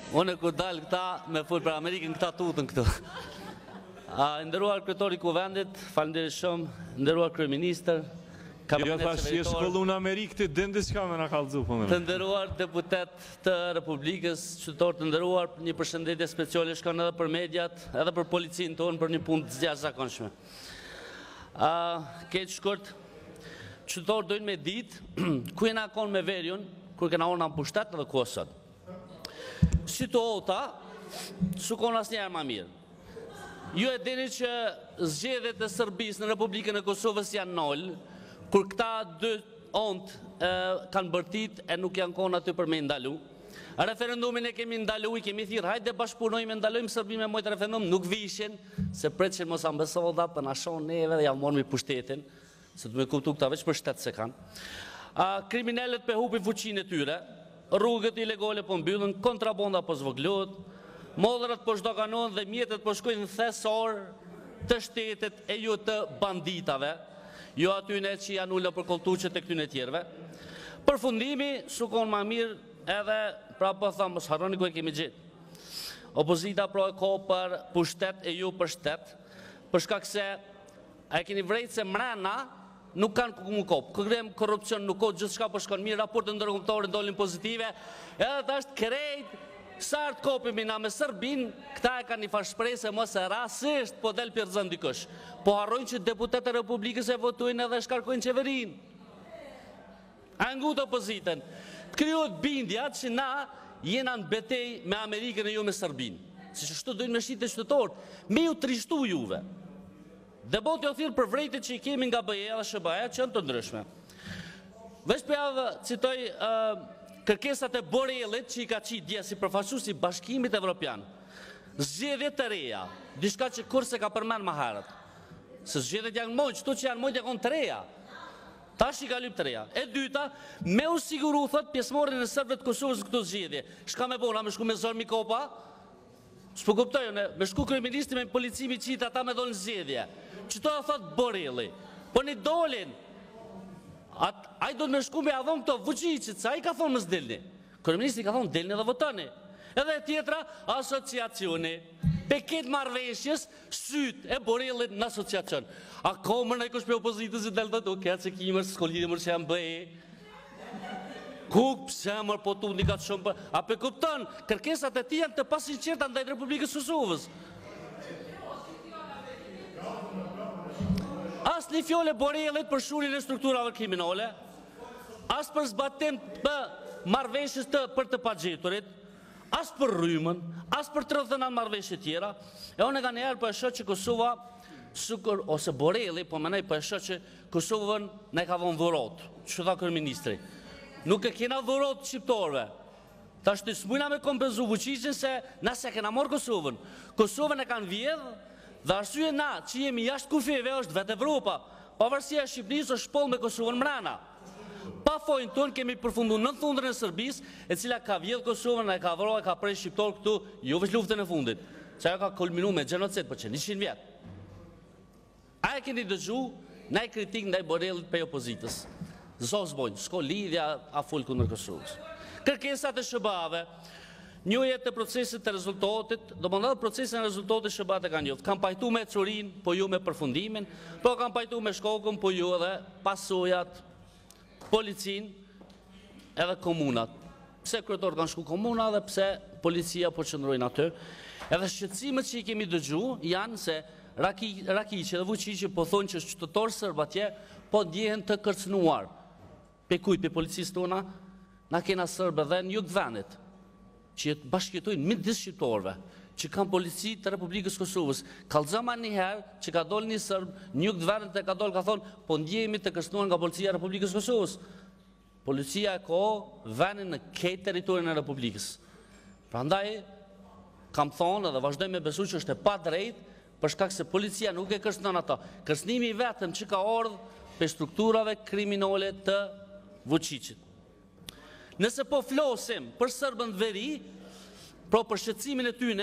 Unë kur dalë këta me folë për Amerikën, këta tutën këtu. Nderuar kryetari i kuvendit, faleminderit shumë, nderuar kryeministër, Jo thash je shkollu në Amerikë ti din diçka më na kallëzu po më. Të nderuar deputet të Republikës, qytetarë të nderuar, një përshëndetje speciale shkon edhe për mediat, edhe për policinë tonë për një punë të jashtëzakonshme. Keq shkurt, qytetarët dojnë me ditë ku jena konë me veriun, kur kena orë në pushtet edhe ku sot. Situata, su konë asnjëherë më mirë. Ju e dini që zgjedhjet e Serbisë në Republikën e Kosovës janë nol, kur këta dy ontë kanë bërtit e nuk janë konë aty për me ndalu. Referendumin e kemi ndalu, i kemi thirë, hajde bashkëpunojmë, ndalojmë Serbinë me mojtë referendum, nuk vishin, se pretë mos ambesoda, për nashon neve dhe ja morëm i pushtetin, se të me kuptu këta veç për shtetë se kanë. Kriminalet për hupi fuqinë e tyre, rrugët ilegale po mbyllën, kontrabonda po zvoglohet, modrat po zhdoganohen dhe mjetet po shkojnë thesor të shtetet e ju të banditave, jo atyne që janë ullë për koltuqet e këtyne tjerve. Për fundimi, su konë ma mirë edhe, pra po thamë, mos harroni ku e kemi gjithë. Opozita pro e ko për pushtet e ju për shtet, për shkak se e keni vrejtë se mrena nuk kanë ku mu kopë. Kërëm korupcion nuk ko, gjithë shka për shkon mirë, raportë ndërkombëtare ndolin pozitive, edhe të është krejt, sartë kopimi na me Serbin, këta e ka një fashprej se mos e rasisht po del pjërzën dikush. Po harrojnë që deputetë e Republikës e votojnë edhe shkarkojnë qeverin. Angut opozitën. Të kryot bindja që na jena në betej me Amerikën e ju me Serbin. Si që shtu dojnë me shqit e qytetarët, me ju trishtu juve. Dhe botë jo thirë për vrejtë që i kemi nga BE dhe SBA që janë të ndryshme. Vesh për javë citoj kërkesat e Borellit që i ka qitë dje si përfaqësues i Bashkimit Evropian. Zgjedhjet të reja, diçka që kurse ka përmend më herët. Se zgjedhjet janë moj, çto që janë moj janë të reja. Tash i ka lyp të reja. E dyta, me u siguru thot pjesëmarrjen e serbëve të Kosovës në këto zgjedhje. Shka me bona, me shku me zor Mikopa? S'po kuptoj unë, me shku kryeministri me policimi qitë ata me dolën zgjedhje. Çto thot Borelli? Po ni dolin. Ai do të me shku me avon këto Vučićit, sa ai ka thonë mos delni. Kryeministri ka thonë delni dhe votoni. Edhe tjetra, asociacioni. Peket marrëveshjes, syt e Borellit në asociacion. A komër në kush për opozitës i delta të këtë se kimër, s'kollidhë mërë që janë bëje. Kuk, pëse mërë po tu një ka të shumë për... A pe kupton, kërkesat e ti janë të pasinqerta ndaj Republikës Kosovës. As një fjole Borellit për shurin e strukturave kriminale, as për zbatim për marrëveshjes për të pagjeturit, as për rrymën, as për 30 marrëveshje tjera, e unë e ka njerë për e shë që Kosova, ose Borelli, po menej për e shë që Kosovën ne ka vonë dhurot, që tha kërëministri. Nuk e kena dhurot shqiptorve. Ta shtë smujna me kompenzu Vučićin se nëse kena morë Kosovën. Kosovën e kanë vjedhë, dhe arsye na që jemi jashtë kufijeve është vetë Evropa, pavarësia e Shqipërisë është shpoll me Kosovën mrena. Pa fojnë tonë kemi përfundu në thundrën e Serbisë, e cila ka vjedhë Kosovën, e ka vrojë, ka prej shqiptor këtu, jo veç luftën e fundit, që ajo ka kulminu me gjenocid për që 100 vjetë. A e keni dëgju, na i kritik ndaj Borellit për opozitës. Zos bojnë, s'ko lidhja a full kundër Kosovës. Kërkesat e SBA-ve, njëje të procesit të rezultatit, do më ndadë procesin e rezultatit SBA të kanë njëftë. Kam pajtu me Curin, po ju me përfundimin, po kam pajtu me Shkokën, po ju edhe pasojat, policin, edhe komunat. Pse kryetarët kanë shku komuna dhe pse policia po qëndrojnë aty. Edhe shqetësimet që i kemi dëgju janë se Rakiqi dhe Vučići po thonë që qytetarë sërbë atje po ndjehen të kërcënuar. Pe kujt, pe policisë tona, na kena sërbë dhe në jug venit, që bashkjetojnë midis shqiptarëve, që kanë polici të Republikës Kosovës. Kallëzama njëherë që ka dollë një sërbë, një venit e ka dollë, ka thonë, po ndjehemi të kërcënuar nga policia e Republikës Kosovës. Policia e ko venin në këtë teritorin e Republikës. Prandaj, kam thonë dhe vazhdoj me besu që është e pa drejt, për shkak se policia nuk e kërcënon ata. Kërcënimi i vetëm që ka ardhur për strukturave kriminale të Vučićit. Nëse po flosim për sërbën të veri, pro për shqetësimin e tyne,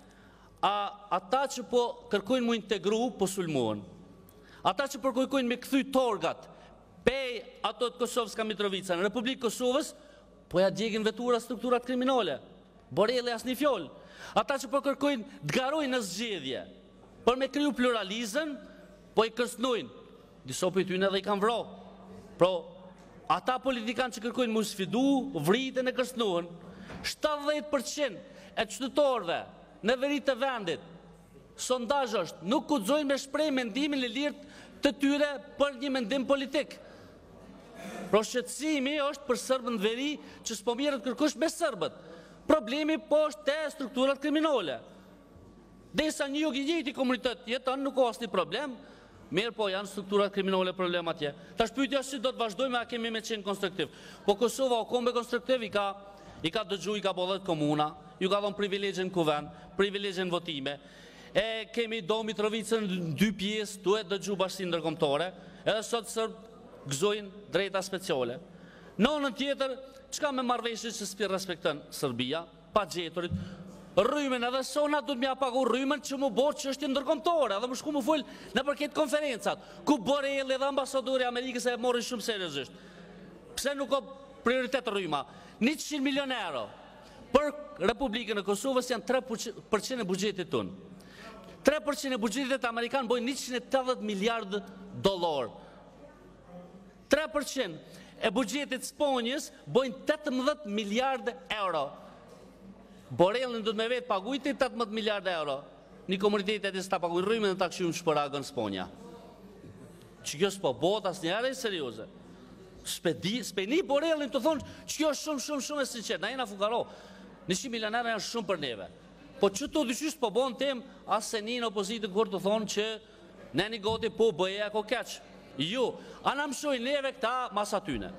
ata që po kërkojnë mu integru, po sulmohen. Ata që po kërkojnë me këthy torgat, pej ato të Kosovës ka Mitrovica, në Republikë Kosovës, po ja djegin vetura strukturat kriminale. Borrelli asnjë fjalë. Ata që po kërkojnë të garojnë në zgjedhje, për me kriju pluralizëm, po i kërcënojnë. Disa prej tyre edhe i kanë vrarë. Pro, ata politikanë që kërkojnë mu sfidu, vriten e kërcënohen, 70% e qytetarëve në veri të vendit, sondazh është, nuk guxojnë me shpreh mendimin e lirë të tyre për një mendim politik. Pro shqetësimi është për serbët në veri që s'po mirët kërkush me serbët. Problemi po është te strukturat kriminale. Desa një jug i njëjti komunitet jeton, nuk ka asnjë problem, mirë po janë strukturat kriminale problem atje. Tash pyetja si do të vazhdojmë, a kemi me qenë konstruktiv. Po Kosova o kombe konstruktiv i ka dëgju, i ka bollet komuna, ju ka dhënë privilegjen kuvend, privilegjen votime. E kemi do Mitrovicën në 2 pjesë, duhet dëgju bashkinë ndërkombëtare, edhe sot sërbë gëzojnë drejta speciale. Në anën tjetër, çka me marrëveshje që s'pi respekton Serbia, pa gjeturit, rrymen edhe sona du të mja pagu rrymen që mu bërë që është ndërkombëtare, edhe më shku mu full në përket konferencat, ku Borrelli dhe ambasadori Amerikës e morin shumë seriozisht. Pse nuk ka prioritet rryma? 100 milion euro për Republikën e Kosovës janë 3% e buxhetit tonë. 3% e buxhetit amerikan bojnë 180 miliardë dollar. 3% e buxhetit Spanjës bojnë 18 miliardë euro. Borrellin do të me vetë pagujti 18 miliardë euro. Një komunitetet e s'ta pagujnë rrymen dhe ta këshim shpëragën Spanja. Që kjo s'po bot as njëre serioze. S'peni Borrellin të thonë që kjo është shumë e sinqert. Na jena fukaro. 100 milionerë janë shumë për neve. Po që të dyqysh po bon tem, as se një në opozitë kur të thonë që ne një goti po bëje ako keqë. Ju, anë mësoj neve këta mas atyne.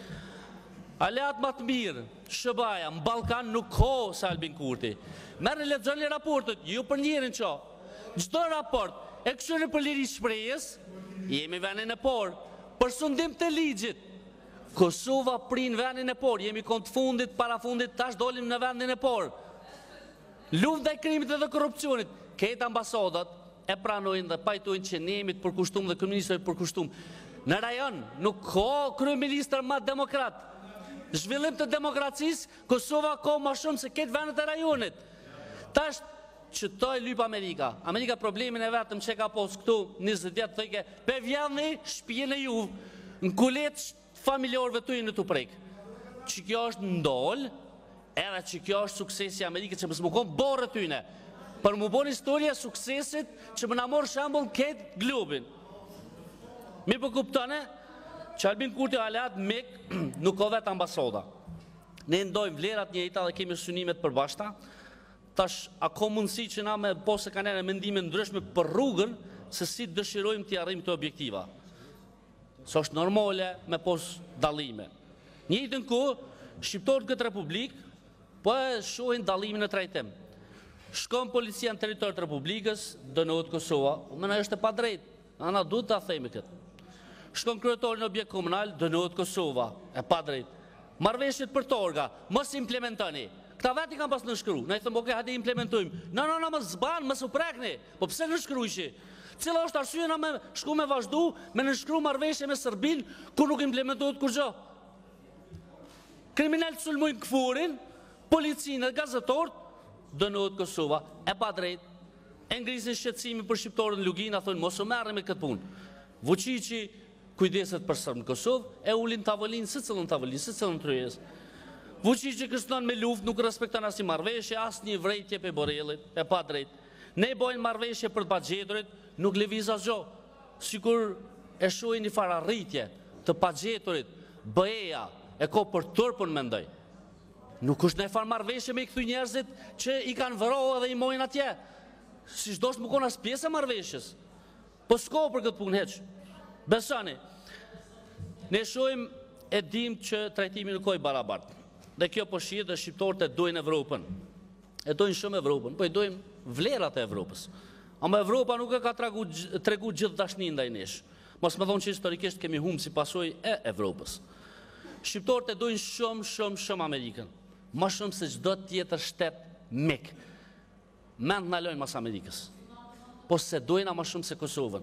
Aleat më të mirë, Shëbaja, në Balkan nuk ko se Albin Kurti. Merë në lexoni raportet, ju për njerin që. Gjdo raport, e këshëri për liri shprejës, jemi venin e por. Për sundim të ligjit, Kosova prin venin e por, jemi kont fundit, para fundit, tash dolim në vendin e por. Luftë ndaj krimit dhe korrupsionit, këtë ambasadat e pranojnë dhe pajtojnë që ne jemi të përkushtum dhe kryeministri të përkushtum. Në rajon nuk ka kryeministër ma demokrat. Zhvillim të demokracisë, Kosova ka ma shumë se këtë vendet e rajonit. Tash që to e lyp Amerika. Amerika problemin e vetëm që ka pos këtu 20 vjetë thëjke, pe vjallni shpijen e juv, në kulet familjarëve të në të prejkë. Që kjo është ndollë, edhe që kjo është suksesi Amerikës që mësë më konë borë të tyne. Për më bon historia suksesit që më në morë shambull këtë globin. Mi për kuptone, që Albin Kurti Aleat Mek nuk o vetë ambasada. Ne ndojmë vlerat njëjta dhe kemi synimet përbashta, tash a ko mundësi që na me posë ka nene mendime ndryshme për rrugën se si dëshirojmë t'i arrim të objektiva. Së është normale me posë dalime. Njëjtën ku, shqiptorët këtë republikë, po e shohin dalimin e trajtim. Shkon policia në teritorit Republikës, dënohet Kosova, më në është e pa drejt, ana du të themi këtë. Shkon kryetori në objekt komunal, dënohet Kosova, e pa drejt. Marrëveshjet për torga, mos implementoni. Këta veti kam pas në shkru, ne i thëmë, oke, hadi implementojmë. No, më zban, më së prekni, po pse në shkru ishi? Cila është arsye na me shku me vazhdu, me në shkru marrëveshje me Serbin, kur nuk implementohet kur gjo. Kriminalët sulmojnë këfurin, policinë dhe gazetorët, dënohet Kosova, e pa drejt, e ngrisin shqetësimi për shqiptorën Lugin, a thonë, mos o merri me këtë punë. Vučići kujdeset për Serbë në Kosovë, e ulin tavolinë, si cëllën tavolinë, si cëllën tryjes. Vučići kërcënon me luftë, nuk respekton as një marrëveshje, as një vrejtje pe Borrellit, e pa drejt. Ne bojnë marrëveshje për të pagjeturit, nuk lëviz asgjë. Sikur e shohin një farë arritje të pagjeturit, BE-ja e ko për turpën mendoj. Nuk është në farë marrëveshje me i këthy njerëzit që i kanë vërohë dhe i mojnë atje. Si shdo shtë më konë as pjesë e marrëveshjes. Po s'ko për këtë punë heqë. Besani, ne shojmë e dim që trajtimi nuk oj barabartë. Dhe kjo po shqirë dhe shqiptorët e dojnë Evropën. E dojnë shumë Evropën, po e dojnë vlerat e Evropës. Ama Evropa nuk e ka tregu gjithë dashnin ndaj nesh. Mos me thonë që historikisht kemi humë si pasoj e Evropës. Shqiptorët e dojnë shumë Amerikën. Ma shumë se çdo tjetër shtet mik. Mend në lojnë mas Amerikës. Po se dojnë a ma shumë se Kosovën.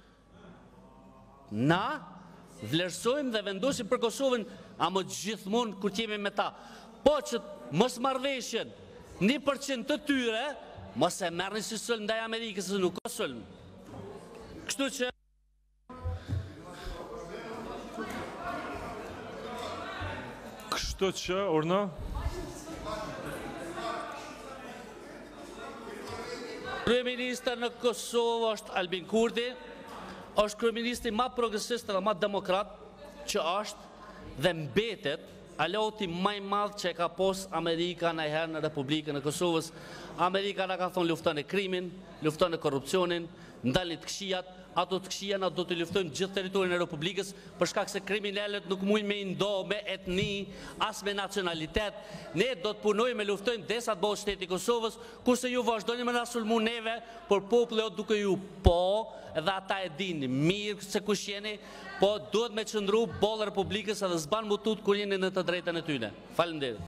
Na vlerësojmë dhe vendosim për Kosovën, a më gjithmonë kur t'jemi me ta. Po që mos marrëveshjen 1% të tyre, mos e merrni si sulm ndaj Amerikës, se nuk ka sulm. Kështu që Orna? Kryeministri në Kosovë është Albin Kurti, është kryeministri më progresist dhe më demokrat që është dhe mbetet aloti më i madh që e ka pos Amerika ndonjëherë në Republikën e Kosovës. Amerika na ka thonë lufton e krimin, lufton e korrupsionin, ndalni të këqijat, ato të këqija na do të luftojnë gjithë territorin e Republikës, për shkak se kriminalët nuk mujnë me ndo me etni, as me nacionalitet. Ne do të punojmë me luftojmë desa të bëhet shteti i Kosovës, kurse ju vazhdoni me na sulmu neve, por populli duke ju po, edhe ata e dini mirë se kush jeni, po duhet me qëndru bollë Republikës edhe s'ban mutut kur jeni në të drejtën e tyne. Faleminderit.